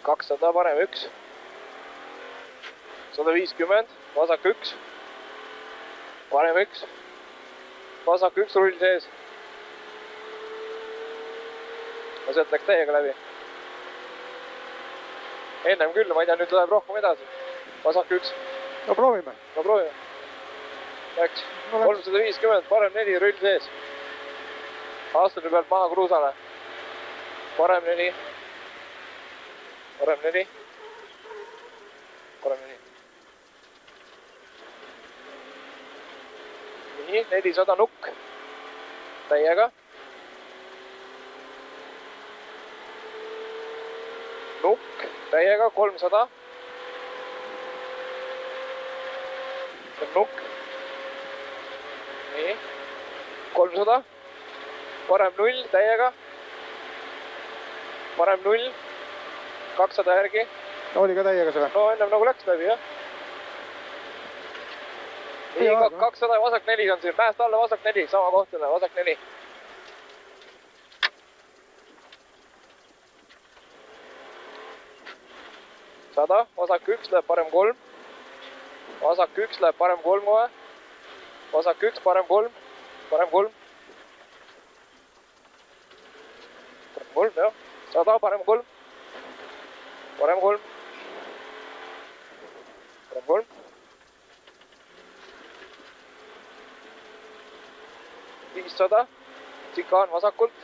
200, parem 1. 150, vasak 1. Parem 1. Vasak 1 rull sees. Ja sealt läks täiega läbi. Ennem küll, ma ei tea, nüüd läheb rohkem edasi. Vasak 1. No proovime. No proovime. Läks 350, parem 4 rull sees. Aastane pealt maha kruusale. Parem 4. Parem 4. Parem 4. Nii, 400 nukk. Täiega. Nukk, täiega, 300. See on nukk. Nii, 300. Parem 0, täiega. Parem 0. 200 järgi. Oli ka täiega selle? No ennem nagu läks läbi, jah. Nii, 200 ja vasak 4 on siin. Mäest alla vasak 4, sama kohtale, vasak 4. Sada, vasak 1 läheb parem 3. Vasak 1 läheb parem 3 kohe. Vasak 1, parem 3. Parem 3. Parem 3, jah. 100, parem 3. Parem 3. Parem 3. $500. Tsikaan vasakult.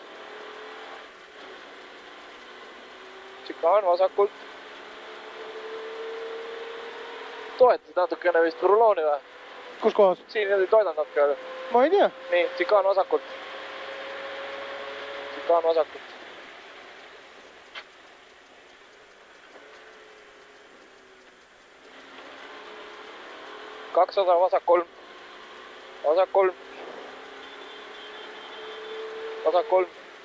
Tsikaan vasakult. Toetasid natukene vist rulooni või? Kus kohas? Siin ei toetanud natuke. Ma ei tea. Nii, tsikaan vasakult. Tsikaan vasakult. $200, vasak 3. Vasak 3. Vasak 3.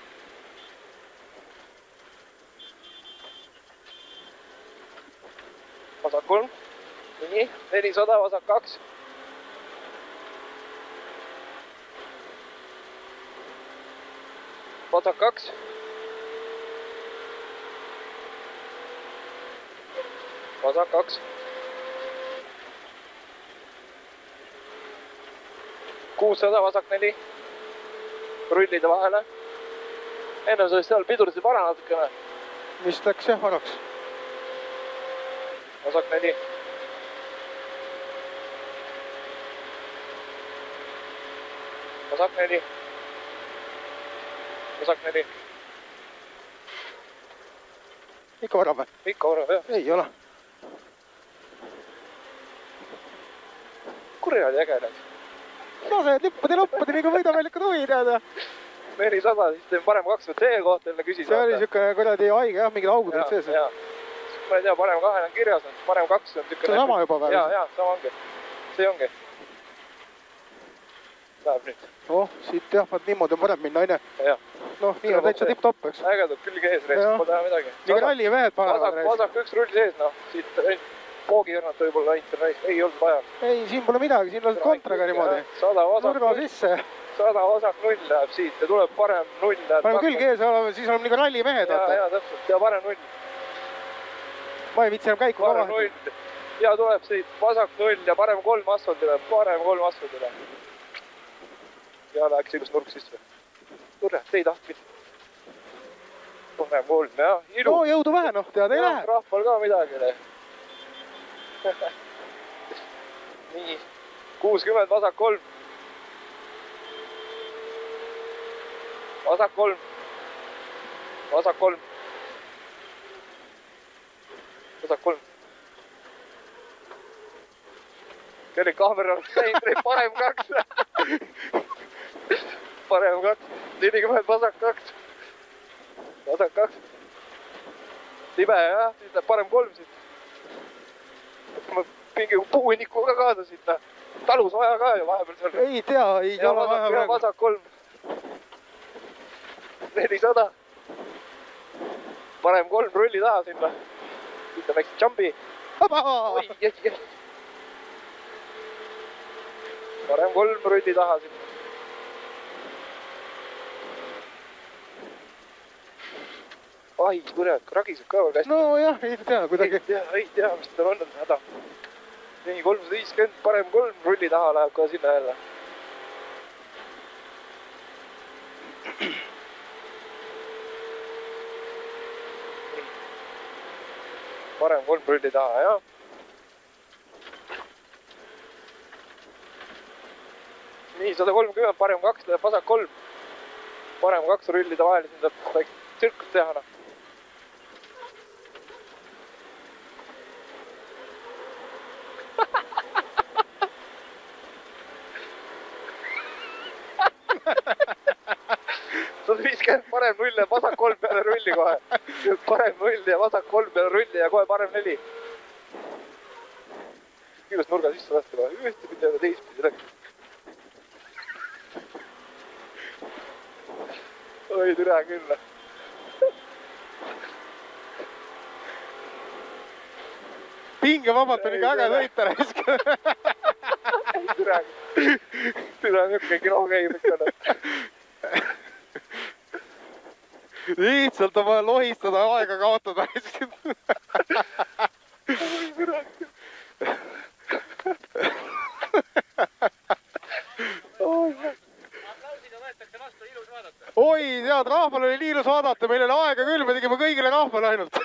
Vasak 3. Nii, 400, vasak 2. Vasak 2. Vasak 2. 600, vasak 4. Rullide vahele. Ennem sa seal pidurdasid vara natukene. Vist läks jah varaks. Vasak 4. Vasak 4. Vasak 4. Ikka varab või? Ikka varab, jah. Ei ole. Kurjad äge läks. Lased lippude lõppudeni, kui võidaväljakud huvi teada. 400, siis teeme parem 2 see koht jälle küsis. See oli niisugune kuradi haige jah, mingid augud olid sees. Ma ei tea, parem 2 on kirjas, parem 2 on niisugune. See on sama juba päev. Jaa, sama ongi. See ongi. Läheb nüüd. Oh, siit jah, vaat niimoodi on parem minna, aine. Jah. Noh, nii on täitsa tipp-topp, eks. Ägedad külge ees reis, pole teha midagi. Nii ralli vehed panevad reis. Vasak 1 rull sees, noh. Siit poogijärnad võib-olla ainult reis. Ei olnud vaja. Ei, siin pole midagi, siin lased kontraga niimoodi. 100 vasak 0. Nurga sisse. 100 vasak 0 läheb siit ja tuleb parem 0. Paneme külge ees olema, siis oleme nagu ralli mehed. Jaa, täpselt. Ja parem 0. Ma ei vitsi enam käiku parem 0. Ja tuleb siit vasak 0 ja parem 3 asfaldile. Parem 3 asfaldile. Ja läheks ilus nurk sisse. Tule, te ei tahtnud. Parem 3, jah. Ilu. No jõudu vähe, noh, tead ei lähe. Rahval ka midagi. Nii. 60, vasak 3. Vasak 3. Vasak 3. Vasak 3. Kelle kaamera on läinud, parem 2. Parem 2. 40, vasak 2. Vasak 2. Libe, jah, siis läheb parem 3 siit. Ma mingi puuniku ka kaasa siit. Talus vaja ka ju vahepeal seal. Ei tea, ei ole vaja praegu. Vasak 3. 400. Parem 3 rulli taha sinna. Siit on väikse jumpi. Oi, jäi. Parem 3 rulli taha sinna. pahis põrjad, ragiseb ka veel hästi. nojah, ei tea kuidagi. Ei tea, mis tal on häda. Nii 350, parem 3 rulli taha läheb ka sinna jälle. Parem 3 rulli taha, jah. Nii, 130, parem 2, läheb vasak 3. Parem 2 rullida vahel, siin tuleb väike tsirkus teha. Sul 50 parem rull ja vasak 3 peale rulli kohe. Parem rull ja vasak 3 peale rulli ja kohe parem 4. Kiirust nurga sisse lasta kohe. Ühte pidi ja teist pidi läks. Oi, türa küll. Pingevabalt on ikka äge sõita raisk. Türa niuke kilo käib ikka. Lihtsalt on vaja lohistada, aega kaotada. Oi, tead, rahval oli nii ilus vaadata, meil oli aega küll, me tegime kõigile rahvale ainult.